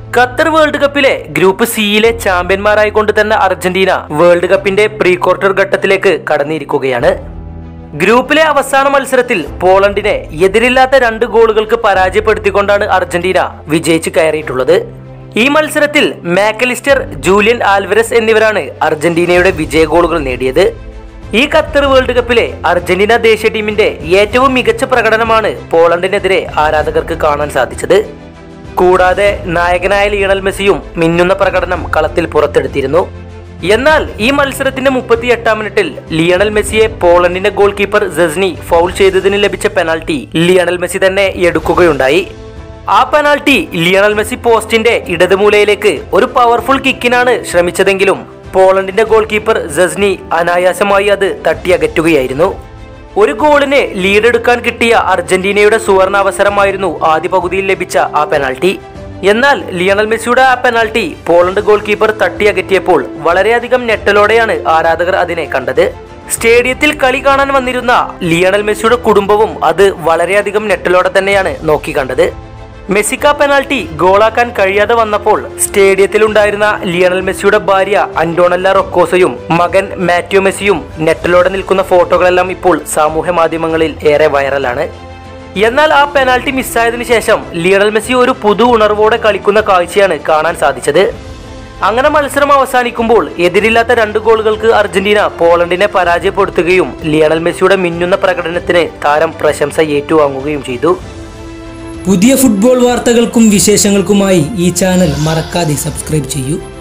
Qatar world കപ്പിലെ group സിയിലെ ചാമ്പ്യന്മാരായിക്കൊണ്ട് തന്നെ അർജന്റീന വേൾഡ് കപ്പിന്റെ പ്രീ ക്വാർട്ടർ ഘട്ടത്തിലേക്ക് കടന്നിരിക്കുകയാണ്. ഗ്രൂപ്പിലെ അവസാന മത്സരത്തിൽ പോളണ്ടിനെ എതിരില്ലാത്ത 2 ഗോളുകൾക്ക് പരാജയപ്പെടുത്തിക്കൊണ്ടാണ് അർജന്റീന വിജയിച്ച് കയറിയിട്ടുള്ളത്. ഈ മത്സരത്തിൽ മാക്കലിസ്റ്റർ, ജൂലിയൻ ആൽവരസ് എന്നിവരാണ് അർജന്റീനയുടെ വിജയ ഗോളുകൾ നേടിയത്. ഈ ഖത്തർ വേൾഡ് കപ്പിലെ അർജന്റീന ദേശീയ ടീമിന്റെ ഏറ്റവും മികച്ച പ്രകടനമാണ് പോളണ്ടിനെതിരെ ആരാധകർക്ക് കാണാൻ സാധിച്ചത്. കൂടാതെ നായകനായ ലിയണൽ മെസ്സിയും മിന്നുന്ന പ്രകടനം കളത്തിൽ പുറത്തെടുത്തിരുന്നു. എന്നാൽ ഈ മത്സരത്തിന്റെ 38-ാം മിനിറ്റിൽ ലിയണൽ മെസ്സിയെ പോളണ്ടിന്റെ ഗോൾ കീപ്പർ സെസ്നി ഫൗൾ ചെയ്തതിന് ലഭിച്ച പെനാൽറ്റി ലിയണൽ മെസ്സി തന്നെ എടുക്കുകയുണ്ടായി. ആ പെനാൽറ്റി ലിയണൽ മെസ്സി പോസ്റ്റിന്റെ ഇടതുമൂലയിലേക്ക് ഒരു പവർഫുൾ കിക്കിനാണ് ശ്രമിച്ചതെങ്കിലും പോളണ്ടിന്റെ ഗോൾ കീപ്പർ സെസ്നി അനായാസമായി അത് തട്ടിയകറ്റുകയായിരുന്നു. ഒരു ഗോളിന് ലീഡ് എടുക്കാൻ കിട്ടിയ അർജന്റീനയുടെ സുവർണ അവസരമായിരുന്നു ആദ്യ പകുതിയിൽ ലഭിച്ച ആ പെനാൽറ്റി. എന്നാൽ ലിയണൽ മെസ്സിയുടെ ആ പെനാൽറ്റി പോളണ്ട് ഗോൾ കീപ്പർ തട്ടിയകറ്റിയപ്പോൾ വളരെയധികം ഞെട്ടലോടെയാണ് ആരാധകർ അതിനെ കണ്ടത്. സ്റ്റേഡിയത്തിൽ കളി കാണാൻ വന്നിരുന്ന ലിയണൽ മെസ്സിയുടെ കുടുംബവും അത് വളരെയധികം ഞെട്ടലോടെ തന്നെയാണ് നോക്കിക്കണ്ടത്. മെസ്സിക്ക് ആ പെനാൽറ്റി ഗോളാക്കാൻ കഴിയാതെ വന്നപ്പോൾ സ്റ്റേഡിയത്തിലുണ്ടായിരുന്ന ലിയണൽ മെസ്സിയുടെ ഭാര്യ അന്റോണല്ല റൊക്കോസയും മകൻ മാത്യു മെസ്സിയും നെറ്റലോടെ നിൽക്കുന്ന ഫോട്ടോകളെല്ലാം ഇപ്പോൾ സാമൂഹ്യ മാധ്യമങ്ങളിൽ ഏറെ വൈറലാണ്. എന്നാൽ ആ പെനാൽറ്റി മിസ്സായതിനു ശേഷം ലിയണൽ മെസ്സി ഒരു പുതു ഉണർവോടെ കളിക്കുന്ന കാഴ്ചയാണ് കാണാൻ സാധിച്ചത്. അങ്ങനെ മത്സരം അവസാനിക്കുമ്പോൾ എതിരില്ലാത്ത 2 ഗോളുകൾക്ക് അർജന്റീന പോളണ്ടിനെ പരാജയപ്പെടുത്തുകയും ലിയണൽ മെസ്സിയുടെ മിന്നുന്ന പ്രകടനത്തിന് താരം പ്രശംസ ഏറ്റുവാങ്ങുകയും ചെയ്തു. പുതിയ ഫുട്ബോൾ വാർത്തകൾക്കും വിശേഷങ്ങൾക്കുമായി ഈ ചാനൽ മറക്കാതെ സബ്സ്ക്രൈബ് ചെയ്യൂ.